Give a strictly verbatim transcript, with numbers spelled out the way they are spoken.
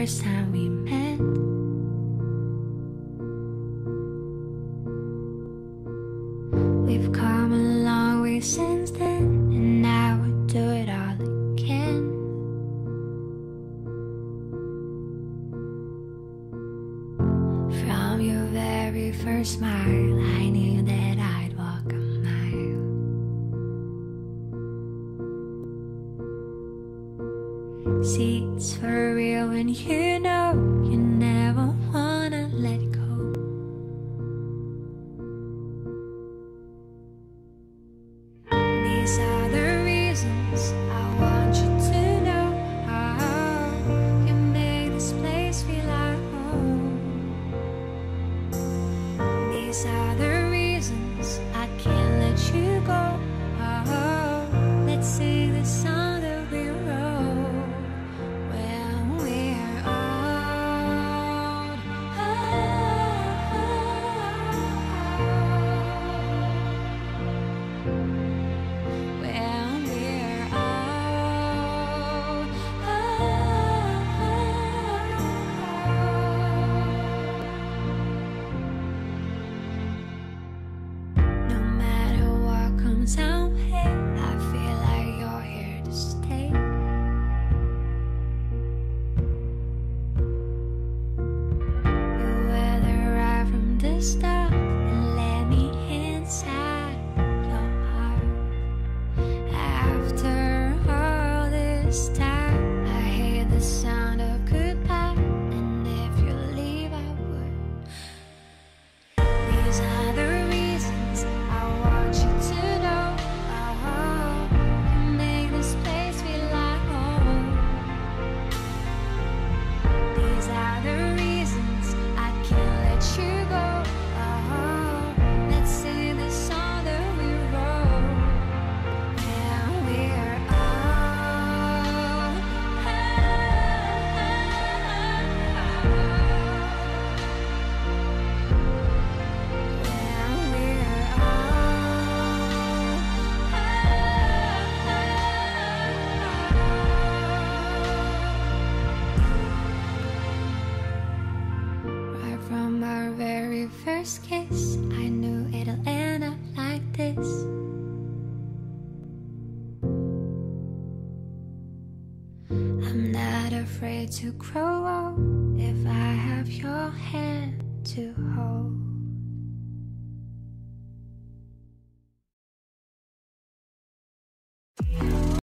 first time we met. We've come a long way since then, and I would do it all again. From your very first smile, I knew that I'd walk a mile. See, it's for real when you know you never wanna let go. These are the reasons I want you to know. Oh, you make this place feel like home. These are the reasons I can't let you go. Oh, let's sing the song that we wrote when we're old. Oh, when we're old. No matter what comes our way, I feel like you're here to stay. You were there right from the start and let me inside your heart. After all this time, I hear the sound of goodbye, and if you leave, I would. These are the reasons I want you to know. Oh, you make this place feel like home. These are the reasons I can't let you go. Oh, let's sing the song that we wrote when we're old. When we're old. Right from our very first kiss, I knew it'll end up like this. I'm not afraid to grow old if I have your hand to hold.